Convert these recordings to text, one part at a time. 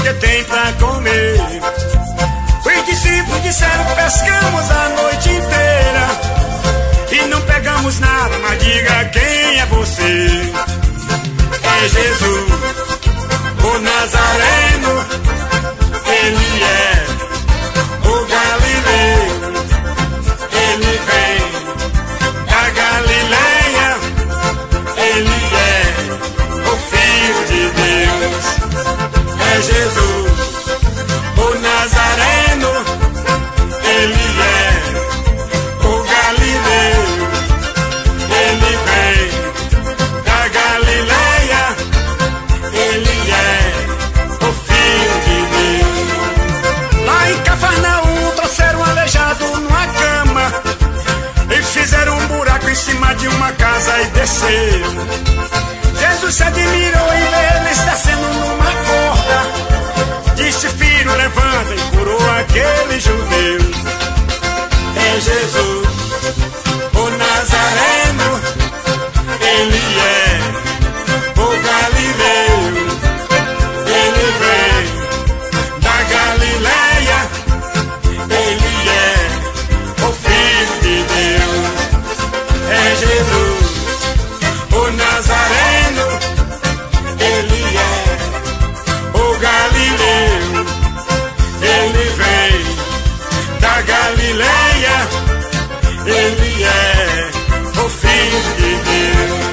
que tem pra comer. Os discípulos disseram: pescamos a noite inteira e não pegamos nada, mas diga quem é você. É Jesus, o Nazareno, ele é o Galileu, ele vem da Galileia, ele é o Filho de Deus. É Jesus, o Nazareno, ele é o Galileu, ele vem da Galileia, ele é o Filho de Deus. Lá em Cafarnaum trouxeram um aleijado numa cama e fizeram um buraco em cima de uma casa e desceram. Jesus se admirou em ver eles descendo numa corda. Disse: filho, levanta, e curou aquele judeu. É Jesus, o Nazareno, ele é o Galileu, ele vem da Galileia, ele é o Filho de Deus. É Jesus, o Nazareno, ele é o Galileu, ele vem da Galileia, ele é o Filho de Deus.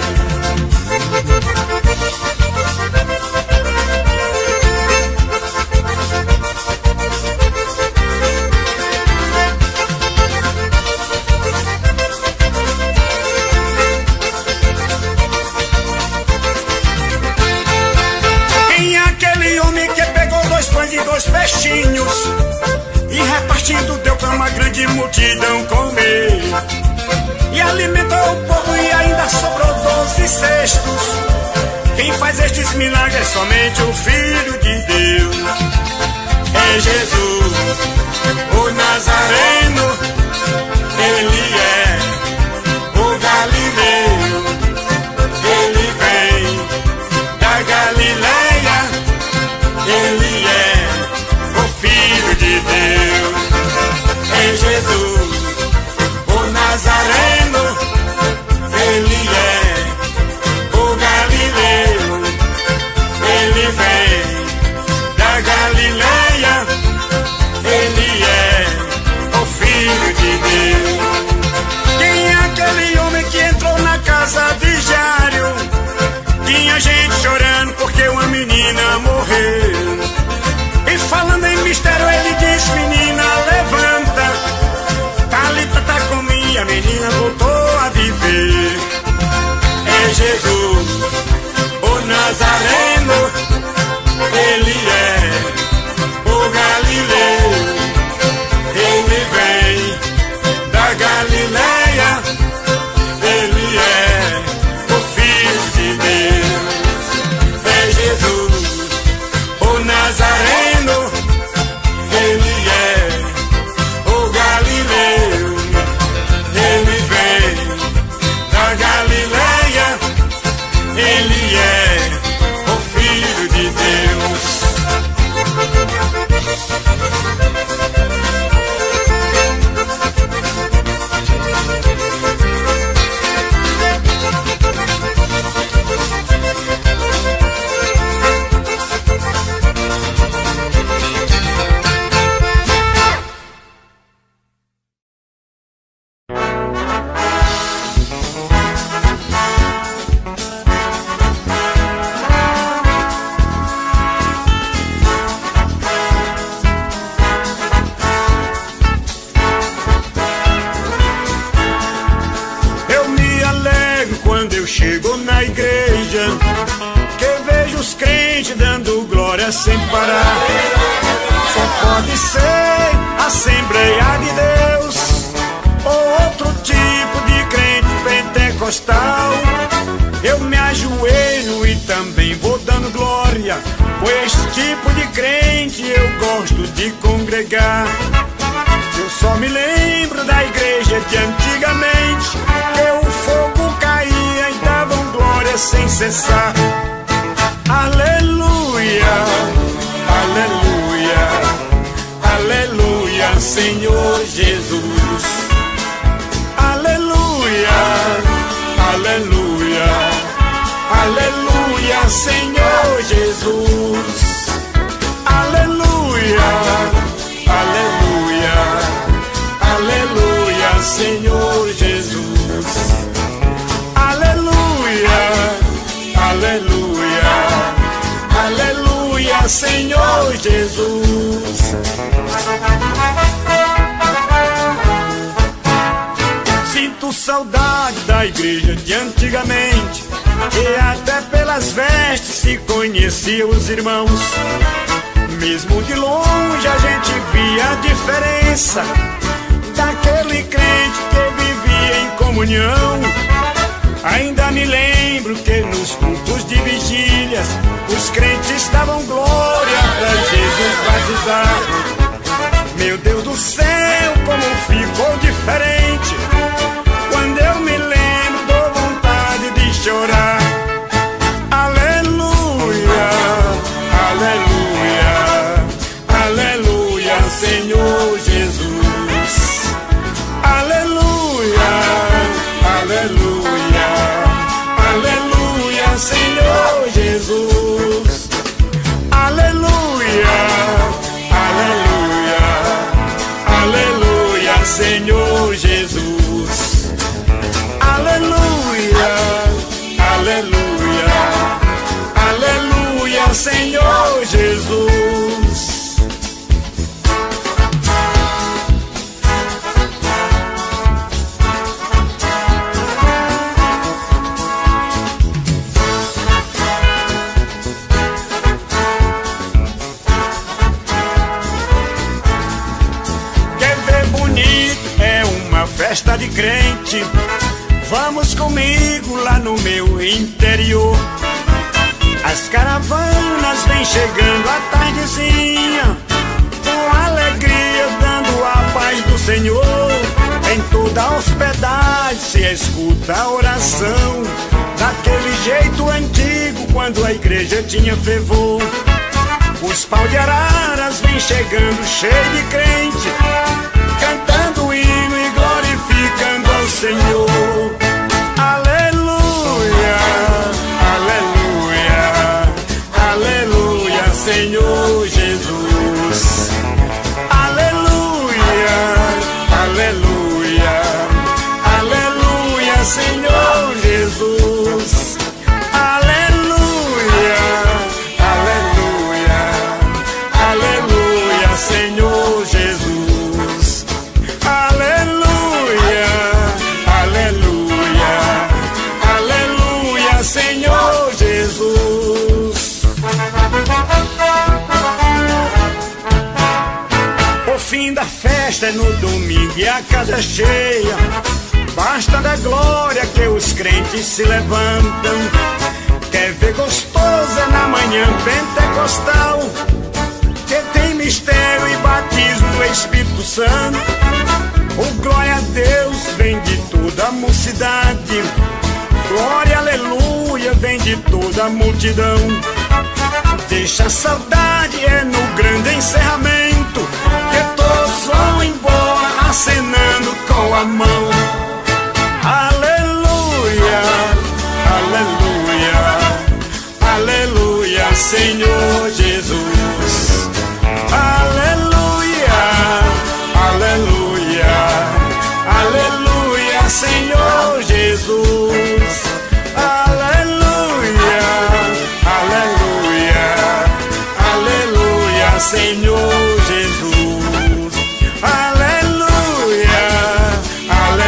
Quem é aquele homem que pegou 2 pães e 2 peixinhos e repartindo deu para uma grande multidão comer? E alimentou o povo e ainda sobrou 12 cestos. Quem faz estes milagres é somente o Filho de Deus. É Jesus, o Nazareno, ele é o Galileu, ele vem da Galileia, ele é o Filho de Deus. É Jesus, o Nazareno, ele é o Galileu, ele vem da Galileia, ele é o Filho de Deus. Quem é aquele homem que entrou na casa de Jairo? Tinha gente chorando porque uma menina morreu. E falando em mistério ele disse: menina, levanta, Talita tá comigo, a menina voltou a viver. É Jesus, o Nazareno, ele é o Galileu, ele vem da Galileia, ele é o Filho de Deus. É Jesus, o Nazareno, ele é o Galileu, ele vem da Galileia, ele é o Filho de Deus. Chego na igreja, que vejo os crentes dando glória sem parar. Só pode ser Assembleia de Deus ou outro tipo de crente pentecostal. Eu me ajoelho e também vou dando glória, pois esse tipo de crente eu gosto de congregar. Eu só me lembro da igreja de antigamente, que o fogo caía e davam glória sem cessar. Aleluia, aleluia. Senhor Jesus. Aleluia, aleluia, aleluia, Senhor Jesus. Aleluia, aleluia, aleluia, Senhor Jesus. Aleluia, aleluia, aleluia, Senhor Jesus. Sinto saudade da igreja de antigamente, e até pelas vestes se conhecia os irmãos. Mesmo de longe a gente via a diferença daquele crente que vivia em comunhão. Ainda me lembro que nos cultos de vigílias os crentes davam glória pra Jesus batizar. Meu Deus do céu, como ficou diferente. Quando eu me lembro, dou vontade de chorar. Aleluia, aleluia, aleluia, Senhor Jesus. Aleluia, aleluia, aleluia, Senhor Jesus. Aleluia, aleluia, aleluia, Senhor Jesus. Aleluia, aleluia, aleluia, Senhor Jesus. Quer ver bonito? É uma festa de crente. Vamos comigo lá no meu interior. As caravanas vêm chegando à tardezinha, com alegria dando a paz do Senhor. Em toda a hospedagem se escuta a oração, daquele jeito antigo quando a igreja tinha fervor. Os pau de araras vêm chegando cheio de crente, cantando o hino e glorificando ao Senhor. Aleluia, aleluia, aleluia, Senhor Jesus. Aleluia, aleluia, aleluia, Senhor Jesus. Aleluia, aleluia, aleluia, Senhor Jesus. Aleluia, aleluia, aleluia, Senhor Jesus. O fim da festa é no domingo e a casa é cheia. Basta da glória que os crentes se levantam. Quer ver gostoso é na manhã pentecostal, que tem mistério e batismo no Espírito Santo. O glória a Deus vem de toda a mocidade. Glória, aleluia, vem de toda a multidão. Deixa a saudade, é no grande encerramento que todos vão embora acenando com a mão. Aleluia, aleluia, aleluia, Senhor Jesus. Aleluia, aleluia, aleluia, Senhor Jesus. Aleluia, aleluia, aleluia, Senhor Jesus. Aleluia, aleluia,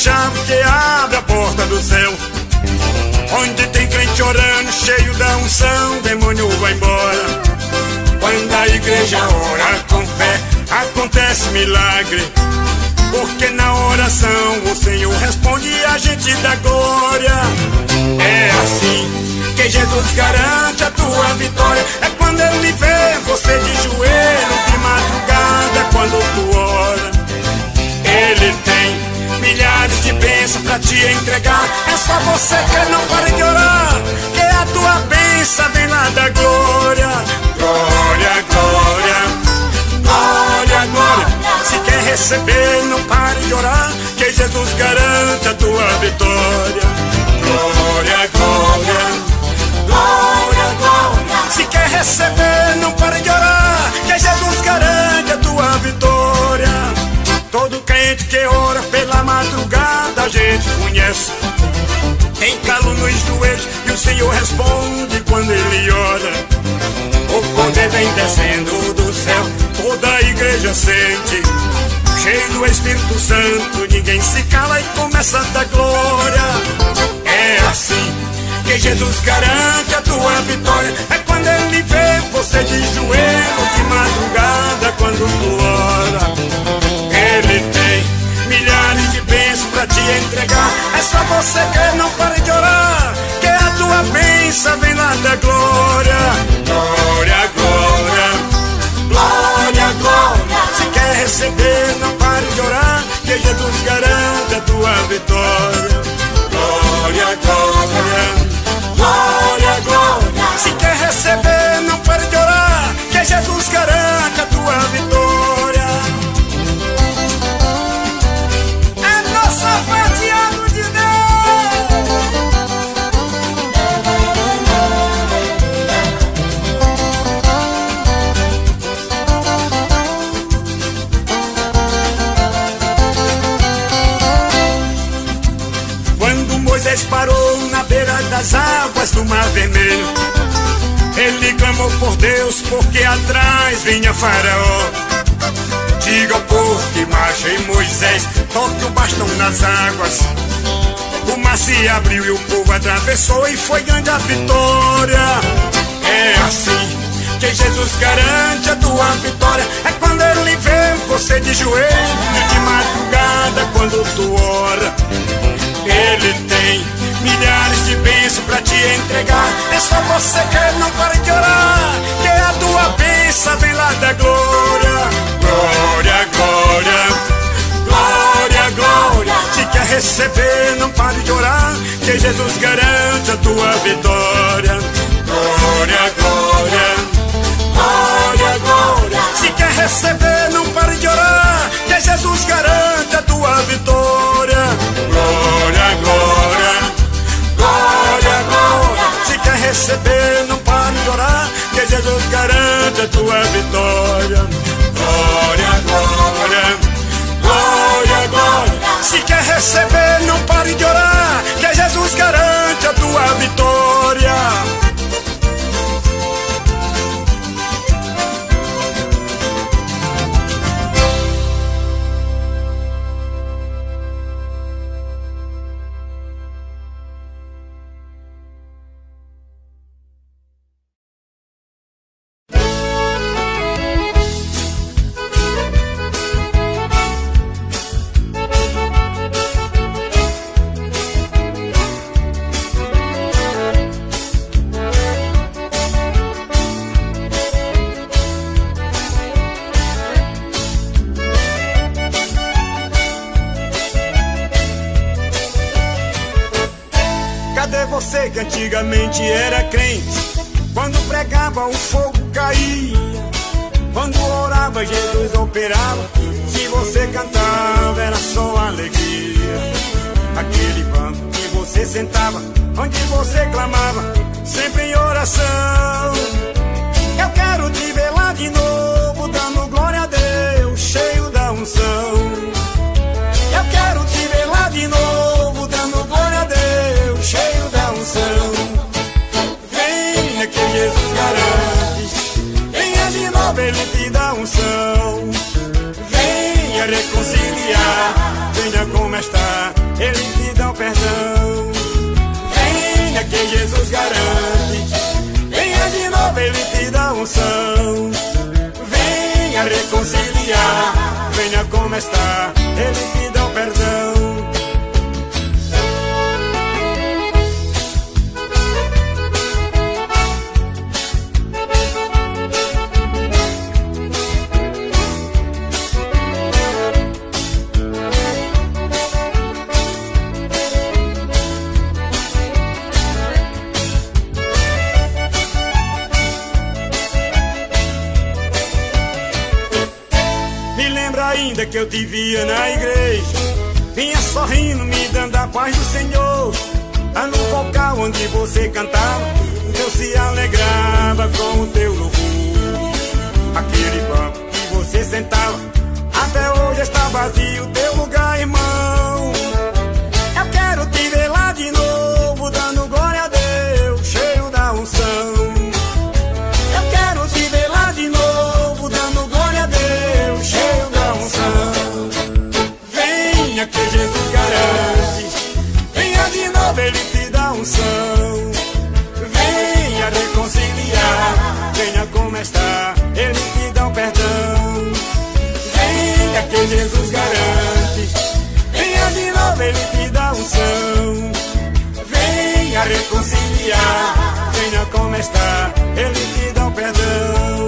chave que abre a porta do céu. Onde tem crente orando, cheio da unção, demônio vai embora. Quando a igreja ora com fé, acontece milagre. Porque na oração o Senhor responde e a gente dá glória. É assim que Jesus garante a tua vitória. É quando Ele vê você de joelho, de madrugada, quando tu ora. Ele tem milhares de bênçãos pra te entregar. É só você que não para de orar, que a tua bênção vem lá da glória. Glória, glória, glória, glória. Se quer receber, não pare de orar, que Jesus garante a tua vitória. Glória, glória, glória, glória. Se quer receber, não pare de orar, que Jesus garante a tua vitória. Todo crente que ora pela madrugada a gente conhece. Tem calo nos joelhos e o Senhor responde quando Ele ora. O poder vem descendo do céu, toda a igreja sente. Cheio do Espírito Santo, ninguém se cala e começa a dar glória. É assim que Jesus garante a tua vitória. É quando Ele vê você de joelho, de madrugada, quando tu ora. Ele tem milhares de bênçãos pra te entregar. É só você que não pare de orar, que a tua bênção vem lá da glória. Glória, glória, glória, glória. Se quer receber, não pare de orar, que Jesus garante a tua vitória. Glória, glória, glória, glória. Se quer receber, não pare de orar, que Jesus garante a tua vitória. Sapateado de Deus. Quando Moisés parou na beira das águas do Mar Vermelho, ele clamou por Deus, porque atrás vinha Faraó. Diga ao povo que marcha em Moisés, toque o bastão nas águas. O mar se abriu e o povo atravessou e foi grande a vitória. É assim que Jesus garante a tua vitória. É quando Ele vê você de joelho, de madrugada, quando tu ora. Ele tem milhares de bênçãos pra te entregar. É só você que não para de orar, que a tua bênção vem lá da glória. Glória, glória, glória, glória. Se quer receber, não pare de orar, que Jesus garante a tua vitória. Glória, glória, glória, glória. Se quer receber, não pare de orar, que Jesus garante a tua vitória. Glória, glória, glória, glória. Se quer receber, não pare de orar, que Jesus garante a tua vitória. Glória, glória, glória, glória. Se quer receber, não pare de orar, que Jesus garante a tua vitória. Você que antigamente era crente, quando pregava o fogo caía, quando orava Jesus operava, se você cantava era só alegria. Aquele banco que você sentava, onde você clamava, sempre em oração. Eu quero te ver lá de novo, dando glória a Deus, cheio da unção. Eu quero te ver lá de novo, dando glória a Deus, cheio da unção. Venha que Jesus garante, venha de novo, Ele te dá unção. Venha reconciliar, venha como está, Ele te dá o perdão. Venha que Jesus garante. Venha de novo, Ele te dá unção. Venha reconciliar. Venha como está, Ele te dá o perdão. Ainda que eu te via na igreja, vinha sorrindo, me dando a paz do Senhor. Lá no vocal onde você cantava, Deus se alegrava com o teu louvor. Aquele banco que você sentava, até hoje está vazio o teu lugar, irmão. Eu quero te ver lá de novo, dando glória a Deus, cheio da unção. Eu quero te ver lá de novo, dando glória a Deus, cheio da unção. Venha que Jesus garante. Venha de novo, Ele te dá unção. Venha reconciliar. Venha como está, Ele te dá um perdão. Venha que Jesus garante. Venha de novo, Ele te dá unção. Venha reconciliar. Venha como está, Ele te dá um perdão.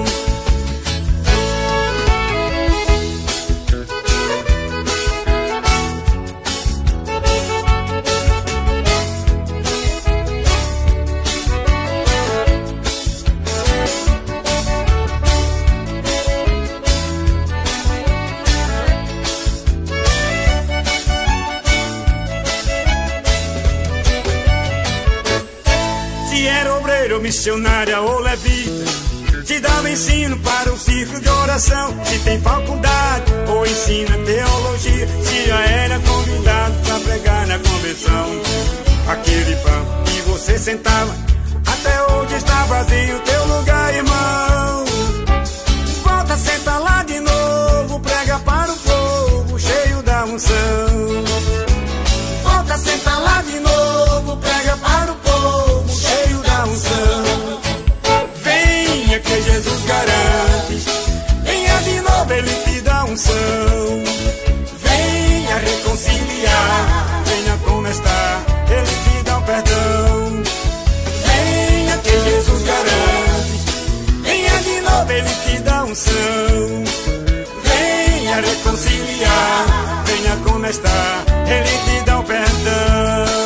Missionária ou levita, te dava ensino para um ciclo de oração. Se tem faculdade ou ensina teologia, se já era convidado para pregar na convenção. Aquele banco que você sentava, até hoje está vazio o teu lugar, irmão. Volta a sentar lá de novo, prega para o povo, cheio da unção. Volta a sentar lá de novo, prega para o povo, cheio da unção. Venha que Jesus garante. Venha de novo, Ele te dá unção. Venha reconciliar. Venha como está, Ele te dá um perdão. Venha que Jesus garante. Venha de novo, Ele te dá unção. Venha reconciliar. Venha como está, Ele te dá um perdão.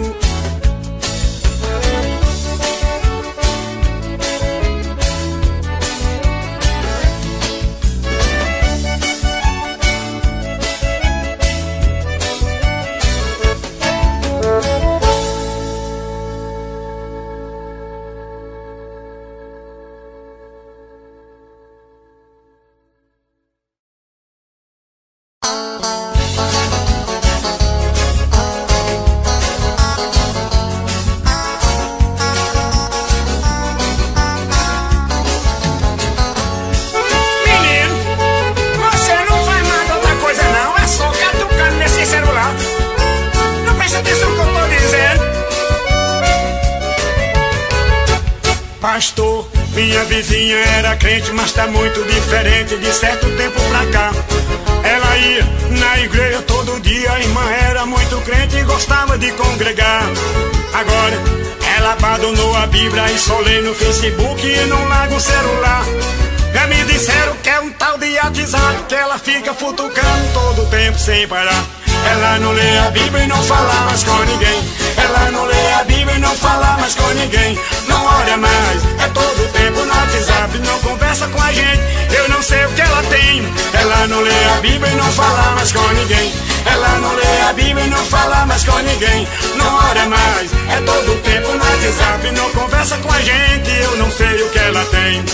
Pastor, minha vizinha era crente, mas tá muito diferente de certo tempo pra cá. Ela ia na igreja todo dia, a irmã era muito crente e gostava de congregar. Agora ela abandonou a Bíblia e só lê no Facebook e não larga o celular. Já me disseram que é um tal de WhatsApp que ela fica futucando todo o tempo sem parar. Ela não lê a Bíblia e não fala mais com ninguém. Ela não lê a Bíblia e não fala mais com ninguém. Não ora mais, é todo o tempo no WhatsApp, não conversa com a gente. Eu não sei o que ela tem. Ela não lê a Bíblia e não fala mais com ninguém. Ela não lê a Bíblia e não fala mais com ninguém. Não ora mais, é todo o tempo no WhatsApp, não conversa com a gente. Eu não sei o que ela tem.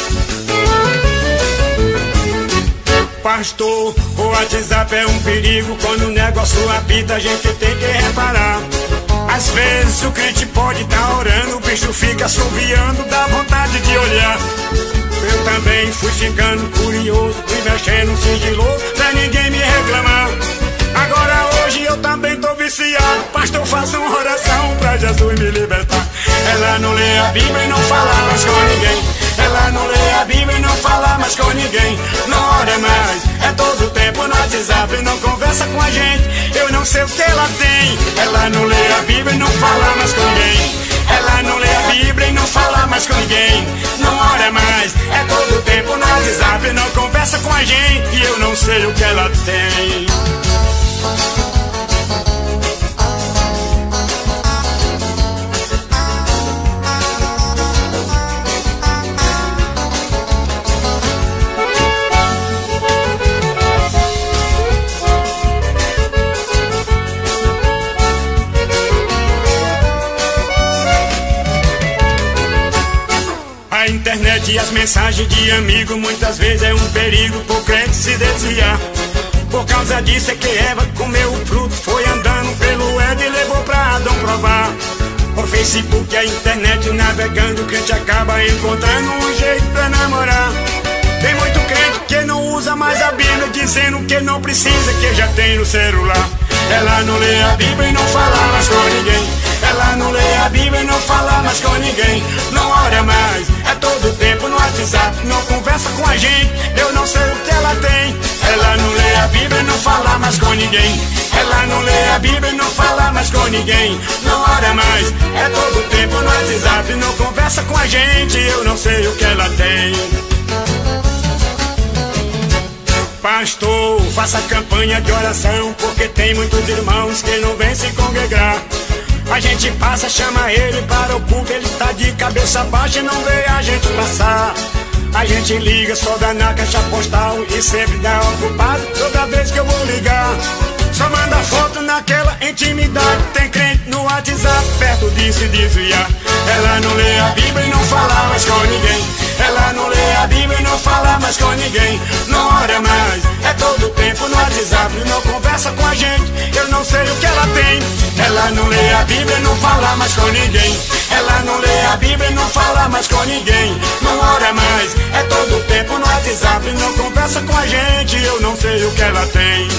Pastor, o WhatsApp é um perigo. Quando o negócio apita, a gente tem que reparar. Às vezes o crente pode estar orando, o bicho fica assoviando, dá vontade de olhar. Eu também fui ficando curioso, fui mexendo sigiloso, pra ninguém me reclamar. Agora hoje eu também tô viciado. Ela não lê a Bíblia e não fala mais com ninguém. Ela não lê a Bíblia e não fala mais com ninguém. Não ora mais, é todo tempo no WhatsApp e não conversa com a gente. Eu não sei o que ela tem. Ela não lê a Bíblia e não fala mais com ninguém. Ela não lê a Bíblia e não fala mais com ninguém. Não ora mais, é todo tempo no WhatsApp e não conversa com a gente. E eu não sei o que ela tem. A internet e as mensagens de amigo muitas vezes é um perigo pro crente se desviar. Por causa disso é que Eva comeu o fruto, foi andando pelo Éden e levou pra Adão provar. Por Facebook e a internet navegando, o crente acaba encontrando um jeito pra namorar. Tem muito crente que não usa mais a Bíblia, dizendo que não precisa, que já tem no celular. Ela não lê a Bíblia e não fala mais com ninguém. Ela não lê a Bíblia e não fala mais com ninguém. Não ora mais, é todo tempo no WhatsApp, não conversa com a gente. Eu não sei o que ela tem. Ela não lê a Bíblia e não fala mais com ninguém. Ela não lê a Bíblia e não fala mais com ninguém. Não ora mais, é todo tempo no WhatsApp, não conversa com a gente. Eu não sei o que ela tem. Pastor, faça campanha de oração, porque tem muitos irmãos que não vêm se congregar. A gente passa, chama ele para o culto, ele tá de cabeça baixa e não vê a gente passar. A gente liga, só dá na caixa postal e sempre dá ocupado toda vez que eu vou ligar. Só manda foto naquela intimidade, tem crente no WhatsApp perto de se desviar. Ela não lê a Bíblia e não fala mais com ninguém. Ela não lê a Bíblia e não fala mais com ninguém. Não ora mais, é todo tempo no WhatsApp, não conversa com a gente. Eu não sei o que ela tem. Ela não lê a Bíblia e não fala mais com ninguém. Ela não lê a Bíblia e não fala mais com ninguém. Não ora mais, é todo tempo no WhatsApp, não conversa com a gente. Eu não sei o que ela tem.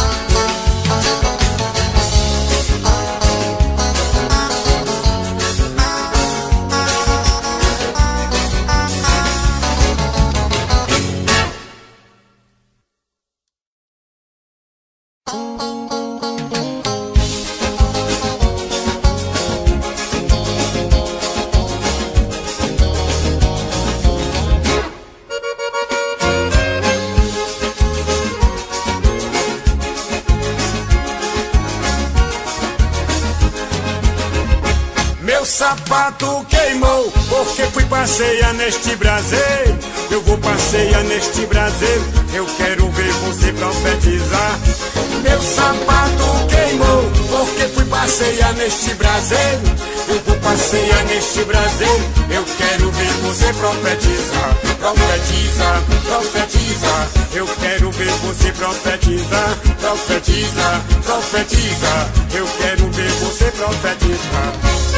Sapato queimou, porque fui passear neste braseiro. Eu vou passear neste braseiro, eu quero ver você profetizar. Meu sapato queimou, porque fui passear neste braseiro. Eu vou passear neste braseiro, eu quero ver você profetizar. Profetiza, profetiza, eu quero ver você profetizar. Profetiza, profetiza, eu quero ver você profetizar.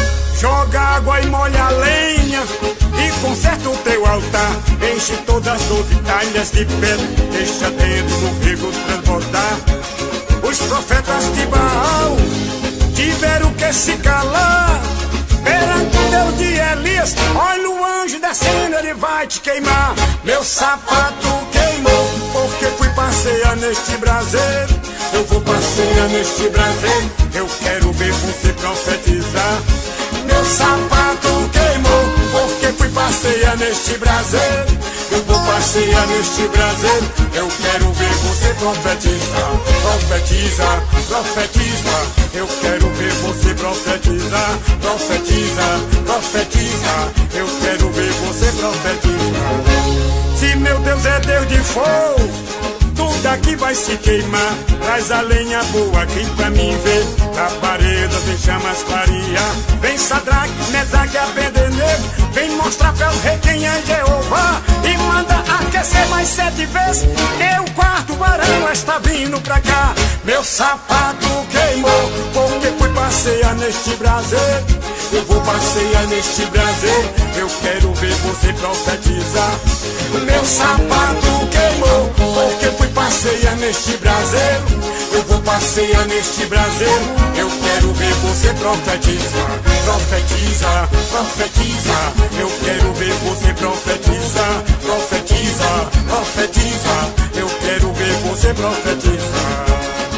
Joga água e molha a lenha e conserta o teu altar. Enche todas as 12 talhas de pedra, deixa dentro do rego transbordar. Os profetas de Baal tiveram que se calar perante o Deus de Elias. Olha o anjo descendo, ele vai te queimar. Meu sapato queimou, porque fui passear neste braseiro. Eu vou passear neste braseiro, eu quero ver você profetizar. Meu sapato queimou, porque fui passear neste braseiro. Eu vou passear neste braseiro, eu quero ver você profetizar. Profetiza, profetiza, eu quero ver você profetizar. Profetiza, profetiza, eu quero ver você profetizar. Se meu Deus é Deus de fogo, tudo aqui vai se queimar. Traz a lenha boa aqui pra mim ver. Labareda tem chamas clarear. Vem Sadraque, Mesaque e Abednego, vem mostrar pra o rei quem é Jeová. E manda aquecer mais 7 vezes, que o quarto varão está vindo pra cá. Meu sapato queimou, porque fui passear neste braseiro. Eu vou passear neste braseiro, eu quero ver você profetizar. Meu sapato queimou, porque fui passear neste braseiro. Eu vou passear neste braseiro. Eu quero ver você profetizar. Profetiza, profetiza. Eu quero ver você profetizar. Profetiza, profetiza. Eu quero ver você profetizar.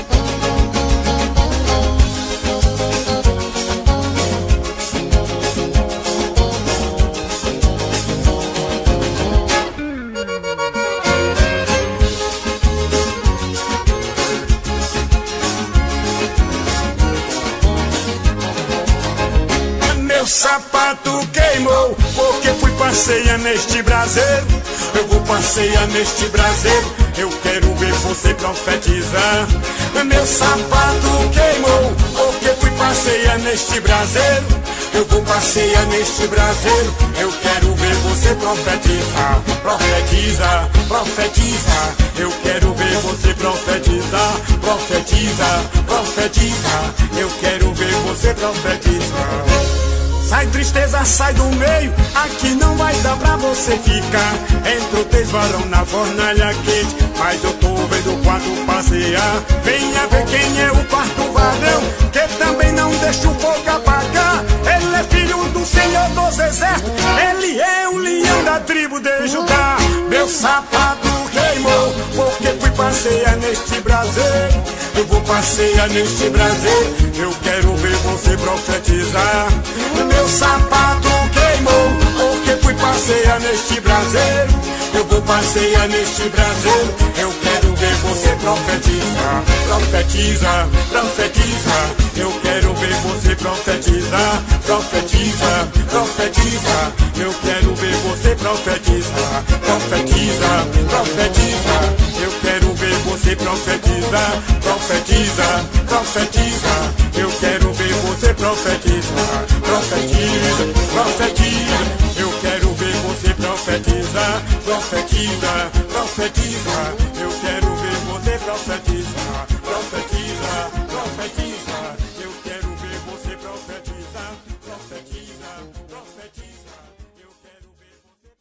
Meu sapato queimou, porque fui passear neste braseiro. Eu vou passear neste braseiro. Eu quero ver você profetizar. Meu sapato queimou, porque fui passear neste braseiro. Eu vou passear neste braseiro. Eu quero ver você profetizar. Profetiza, profetiza. Eu quero ver você profetizar. Profetiza, profetiza. Eu quero ver você profetizar. Sai tristeza, sai do meio, aqui não vai dar pra você ficar. Entra o tesvarão na fornalha quente, mas eu tô vendo quando passear. Venha ver quem é o quarto varão, que também não deixa o fogo apagar. Ele é filho do Senhor dos Exércitos, ele é o leão da tribo de Judá. Meu sapato queimou, porque fui passear neste braseiro. Eu vou passear neste braseiro. Eu quero ver você profetizar. Meu sapato queimou, porque fui passear neste braseiro. Eu vou passear neste braseiro. Eu quero ver você profetizar. Profetiza, profetiza. Eu quero ver você profetizar. Profetiza, profetiza. Eu quero ver você profetizar. Profetiza, profetiza. Eu quero ver você profetizar. Profetiza, profetiza. Eu quero ver você profetizar. Profetiza, profetiza. Eu quero ver você profetizar. Profetiza, profetiza. Eu quero ver você profetizar. Profetiza, profetiza. Eu quero ver você profetizar. Profetiza, profetiza. Eu quero ver você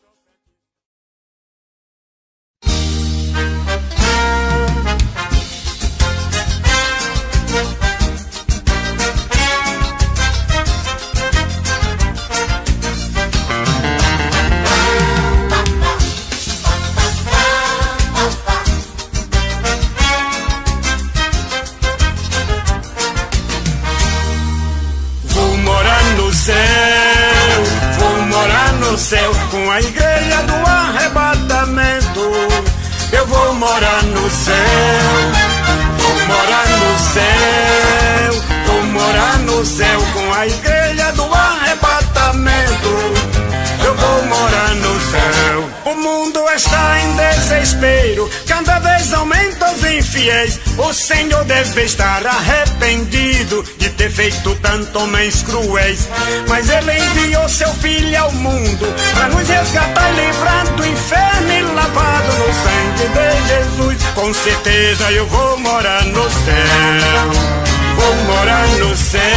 céu, com a igreja do arrebatamento. Eu vou morar no céu, vou morar no céu, vou morar no céu, com a igreja do arrebatamento. Eu vou morar no céu. O mundo está em desespero, cada vez aumentam os infiéis. O Senhor deve estar arrependido de ter feito tanto homens cruéis. Mas Ele enviou seu Filho ao mundo para nos resgatar e livrar do inferno, e lavado no sangue de Jesus. Com certeza eu vou morar no céu, vou morar no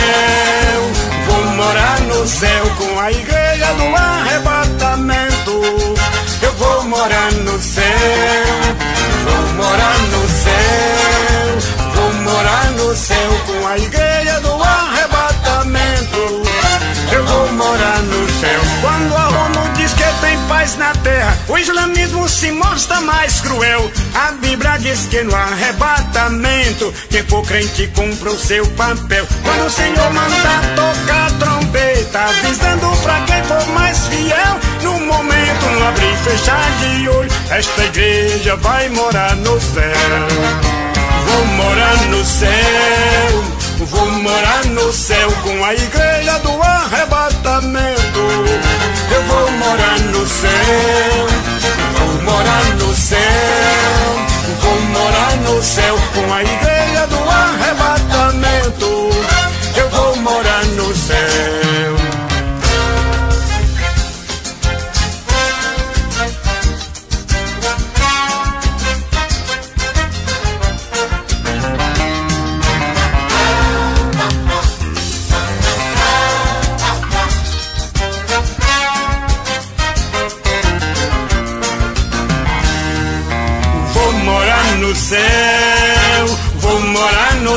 céu, vou morar no céu, com a igreja do arrebatamento. Eu vou morar no céu, vou morar no céu, vou morar no céu, com a igreja do arrebatamento. Eu vou morar no céu. Quando a ONU diz que tem paz na terra, o islamismo se mostra mais cruel. A Bíblia diz que no arrebatamento, quem for crente cumpre o seu papel. Quando o Senhor manda tocar a trombeta, avisando pra quem for mais fiel, no momento, no abrir e fechar de olho, esta igreja vai morar no céu. Vou morar no céu, vou morar no céu, com a igreja do arrebatamento. Eu vou morar no céu, vou morar no céu, vou morar no céu, com a igreja do arrebatamento. Eu vou morar no céu.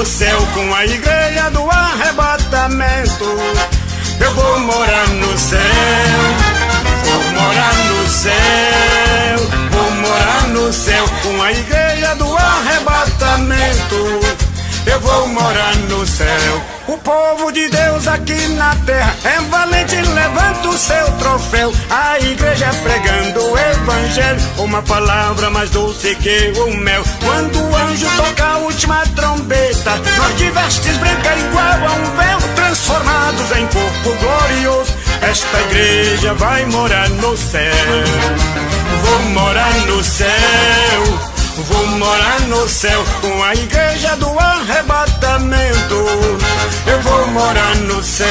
no céu com a igreja do arrebatamento. Eu vou morar no céu, vou morar no céu, vou morar no céu com a igreja do arrebatamento. Eu vou morar no céu. O povo de Deus aqui na terra é valente, levanta o seu troféu. A igreja pregando o evangelho, uma palavra mais doce que o mel. Quando o anjo toca a última trombeta, nós de vestes brancas igual a um véu, transformados em corpo glorioso, esta igreja vai morar no céu. Vou morar no céu, vou morar no céu com a igreja do arrebatamento. Eu vou morar no céu,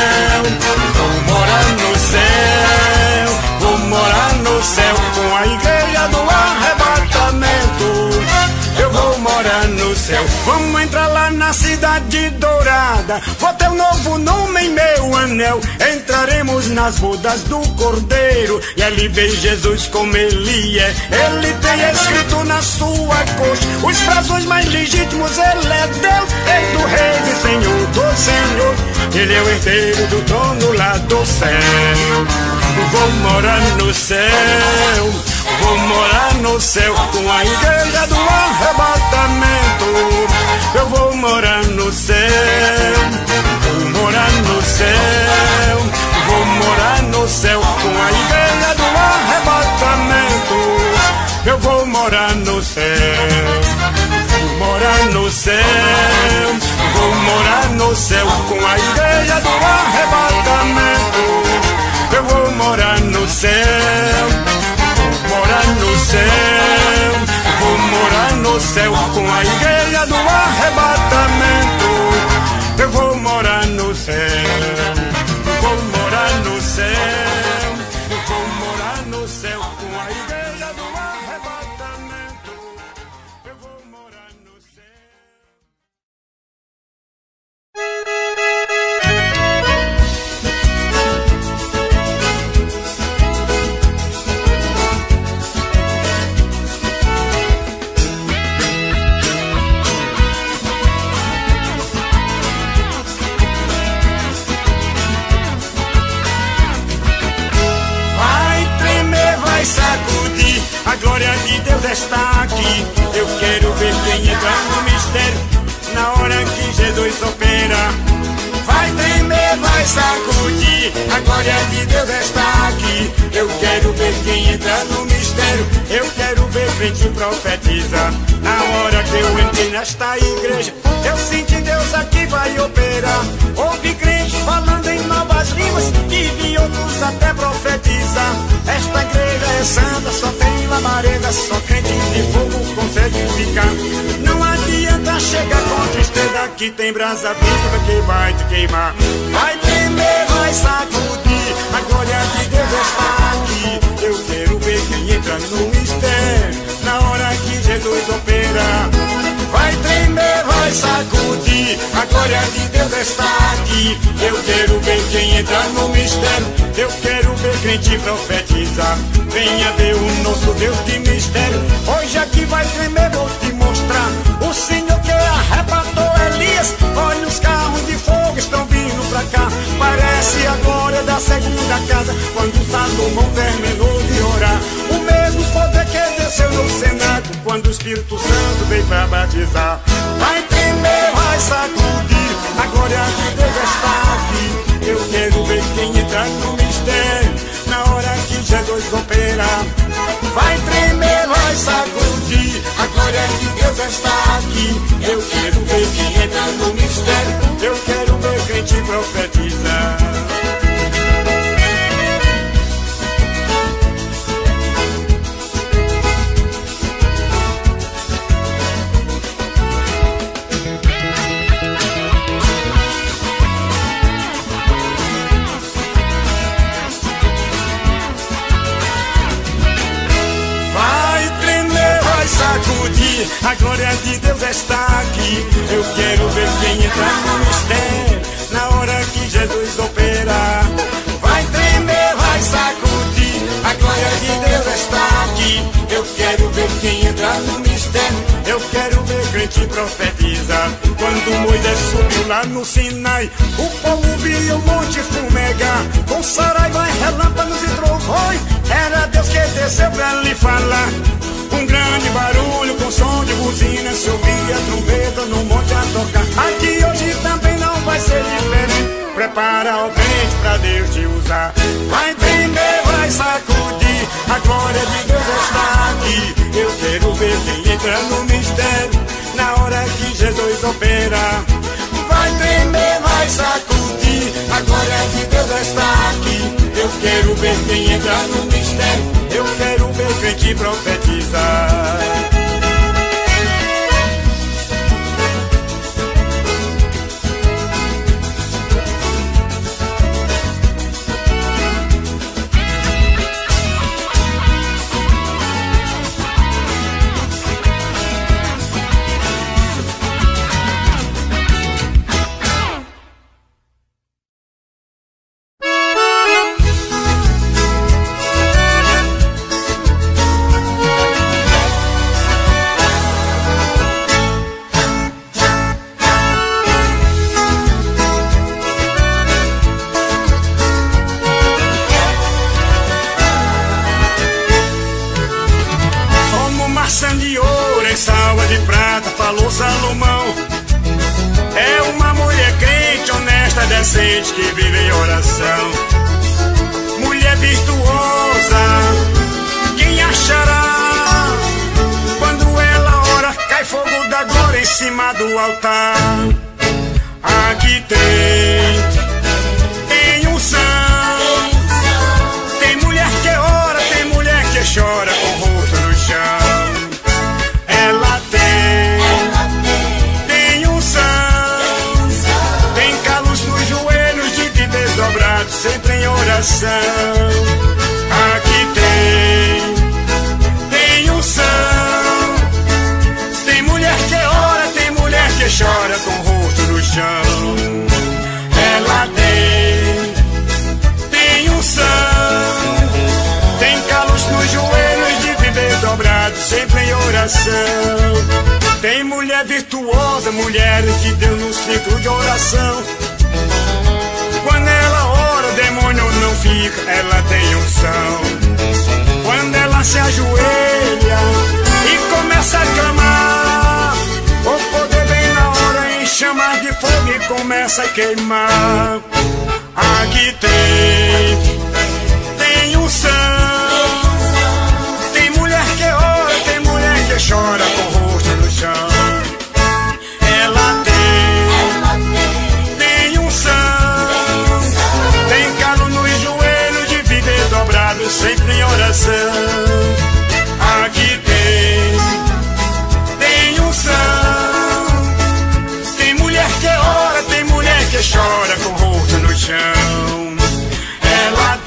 vou morar no céu, vou morar no céu com a igreja do arrebatamento. Eu vou morar no céu. Vamos entrar lá na cidade dourada, vou ter um novo nome em meu anel. Entraremos nas bodas do Cordeiro e ali ver Jesus como ele é. Ele tem escrito na sua coxa os brasões mais legítimos. Ele é Deus, rei do rei e senhor do senhor. Ele é o herdeiro do trono lá do céu. Vou morar no céu, vou morar no céu com a igreja do arrebatamento. Eu vou morar no céu, vou morar no céu, vou morar no céu com a igreja do arrebatamento. Eu vou morar no céu, vou morar no céu, vou morar no céu com a igreja do arrebatamento. Eu vou morar no céu, vou morar no céu, vou morar no céu com a igreja do arrebatamento. Eu vou morar no céu, vou morar no céu, vou morar no céu com a igreja do arrebatamento. Eu vou morar no céu. Sacudir, a glória de Deus está aqui. Eu quero ver quem entra no mistério na hora que Jesus opera. Vai tremer, vai sacudir, a glória de Deus está aqui. Eu quero ver quem entra no mistério. Eu quero ver crente profetiza. Na hora que eu entrei nesta igreja, eu senti Deus aqui vai operar. Ouvi crente falando em novas línguas e vi outros até profetizar. Esta igreja é santa, só tem labareda, só crente de fogo consegue ficar. Não adianta chegar com tristeza, que tem brasa viva que vai te queimar. Vai tremer, vai sacudir, a glória de Deus está aqui. Eu quero ver quem entra no mistério na hora que Jesus opera. Vai tremer, vai sacudir, a glória de Deus está aqui. Eu quero ver quem entra no mistério. Eu quero ver crente profetizar. Venha ver o nosso Deus de mistério. Hoje aqui vai tremer, vou te mostrar. O Senhor que arrebatou Elias. Olha, os carros de fogo estão vindo pra cá. Parece a glória da segunda casa, quando Salomão terminou de orar. O mesmo poder que desceu no cenáculo quando o Espírito Santo veio pra batizar. Vai tremer, vai sacudir, a glória de Deus está aqui. Eu quero ver quem entra no mistério na hora que Jesus opera. Vai tremer, vai sacudir, a glória de Deus está aqui. Eu quero ver quem entra no mistério. Eu quero ver crente profetizar. A glória de Deus está aqui. Eu quero ver quem entra no mistério na hora que Jesus opera. Vai tremer, vai sacudir, a glória de Deus está aqui. Eu quero ver quem entra no mistério. Eu quero ver crente profetiza. Quando Quando Moisés subiu lá no Sinai, o povo via o monte fumegar, com saraiva, relâmpagos e trovões. Era Deus que desceu pra lhe falar. Um grande barulho com som de buzina, se ouvia a trombeta no monte a tocar. Aqui hoje também não vai ser diferente. Prepara o crente pra Deus te usar. Vai tremer, vai sacudir, a glória de Deus está aqui. Eu quero ver quem entra no mistério na hora que Jesus opera. Vai tremer, vai sacudir, a glória de Deus está aqui. Eu quero ver quem entra no mistério, eu quero ver crente profetizar. Falou Salomão, é uma mulher crente, honesta, decente, que vive em oração. Mulher virtuosa, quem achará? Quando ela ora, cai fogo da glória em cima do altar. Aqui tem unção, tem mulher que ora, tem mulher que chora com o rosto no chão. Ela tem unção, tem calos nos joelhos, de viver dobrado, sempre em oração. Aqui tem unção, tem mulher que ora, tem mulher que chora com o rosto no chão. Ela tem unção, tem calos nos joelhos, de viver dobrado, sempre em oração. Tem mulher virtuosa, mulheres de Deus no ciclo de oração. Quando ela ora, o demônio não fica, ela tem unção. Quando ela se ajoelha e começa a clamar, o poder vem na hora em chamas de fogo e começa a queimar. Aqui tem unção, tem mulher que ora, tem mulher que chora com o rosto no chão. Ela tem unção, tem calo nos joelhos, de viver dobrado, sempre em oração. Aqui tem unção, tem mulher que ora, tem mulher que chora com o rosto no chão. Ela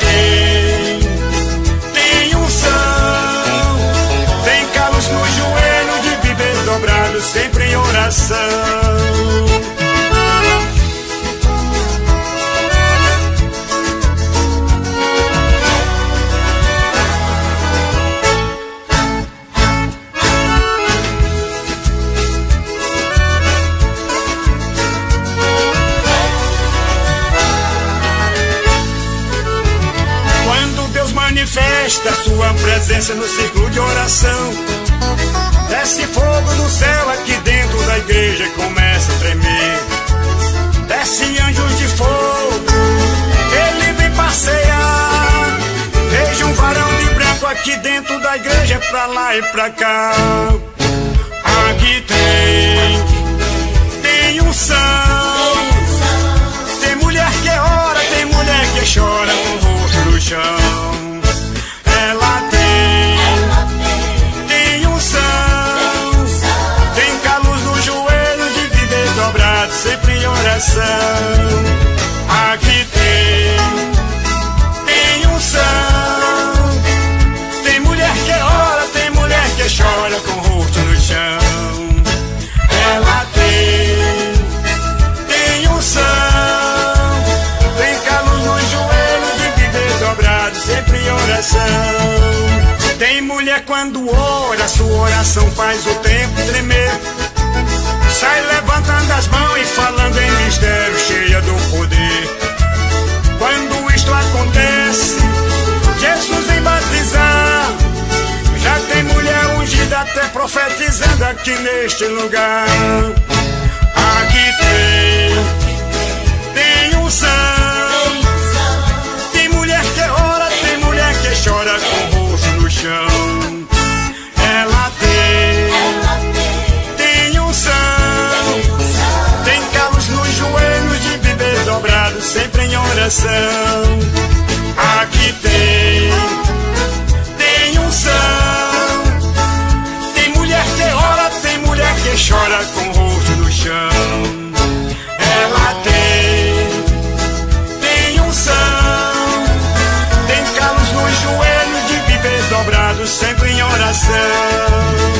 tem unção, tem calos no joelho, de viver dobrado, sempre em oração. Manifesta sua presença no ciclo de oração. Desce fogo do céu aqui dentro da igreja e começa a tremer. Desce anjos de fogo, ele vem passear. Veja um varão de branco aqui dentro da igreja, pra lá e pra cá. Aqui tem unção, tem mulher que ora, tem mulher que chora com o rosto no chão. Ela tem unção, tem calos no joelho, de viver dobrado, sempre em oração. Aqui tem unção, tem mulher que ora, tem mulher que chora com o rosto no chão. Ela tem unção, tem calos no joelho, de viver dobrado, sempre em oração. Tem mulher quando ora, sua oração faz o tempo tremer. vai levantando as mãos e falando em mistério, cheia do poder. Quando isto acontece, Jesus vem batizar. Já tem mulher ungida até profetizando aqui neste lugar. Aqui tem unção. Tem mulher que ora, tem mulher que chora com o rosto no chão. Ela tem unção. Tem calos nos joelhos de viver dobrado, sempre em oração. Aqui tem unção. Tem mulher que ora, tem mulher que chora com o rosto no chão. Ela tem unção. Tem calos nos joelhos de viver dobrado, sempre em oração.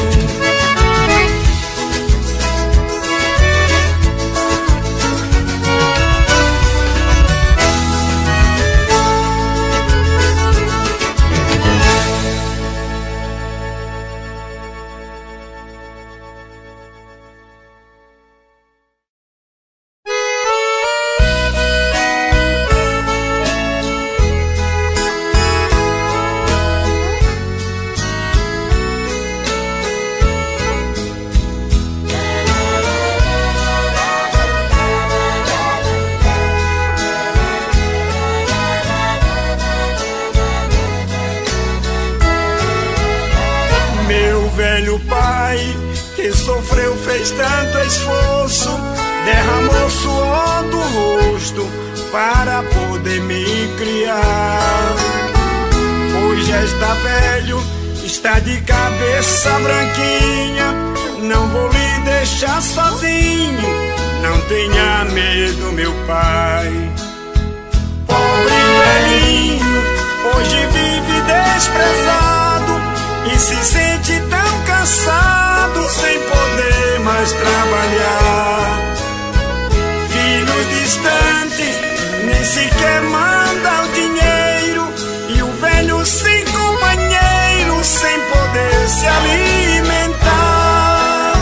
Sofreu, fez tanto esforço, derramou suor do rosto para poder me criar. Hoje já está velho, está de cabeça branquinha. Não vou lhe deixar sozinho, não tenha medo, meu pai. Pobre velhinho, hoje vive desprezado e se sente tão cansado, sem poder mais trabalhar. Filhos distantes, nem sequer manda o dinheiro, e o velho sem companheiro, sem poder se alimentar.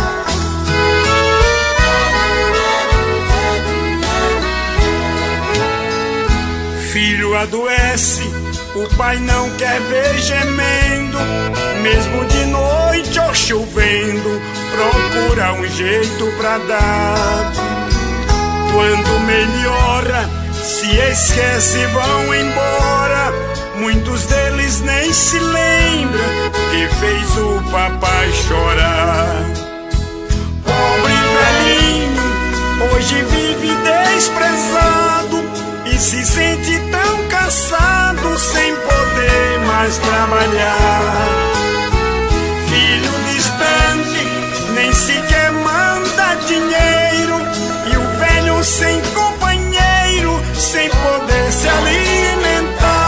Filho adoece, o pai não quer ver gemendo, mesmo de noite ou chovendo, procura um jeito pra dar. Quando melhora, se esquece, vão embora. Muitos deles nem se lembram que fez o papai chorar. Pobre velhinho, hoje vive desprezado e se sente tão cansado, sem poder mais trabalhar. Filho distante, nem sequer manda dinheiro, e o velho sem companheiro, sem poder se alimentar.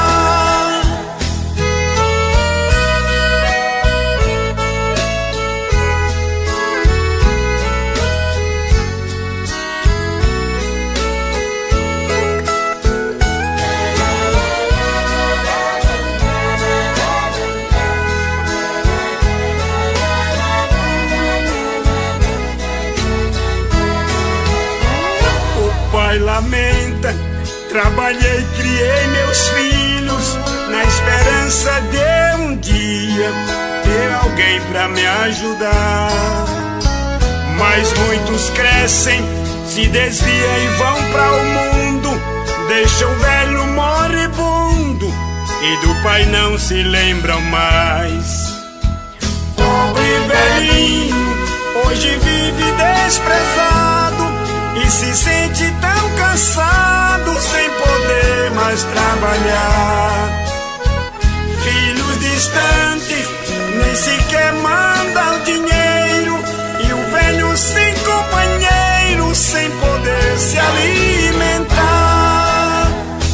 Pai lamenta, trabalhei, criei meus filhos, na esperança de um dia ter alguém pra me ajudar. Mas muitos crescem, se desviam e vão pra o mundo, deixam o velho moribundo e do pai não se lembram mais. Pobre velhinho, hoje vive desprezado e se sente tão cansado, sem poder mais trabalhar. Filhos distantes, nem sequer manda o dinheiro, e o velho sem companheiro, sem poder se alimentar.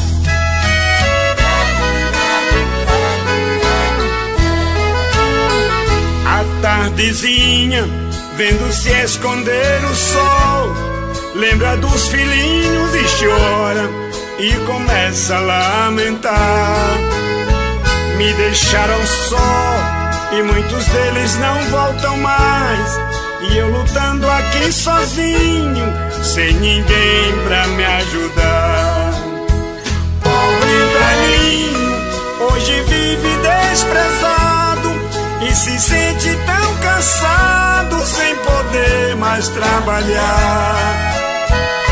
A tardezinha, vendo se esconder o sol, lembra dos filhinhos e chora e começa a lamentar. Me deixaram só e muitos deles não voltam mais, e eu lutando aqui sozinho, sem ninguém pra me ajudar. Pobre velhinho, hoje vive desprezado e se sente tão cansado, sem poder mais trabalhar.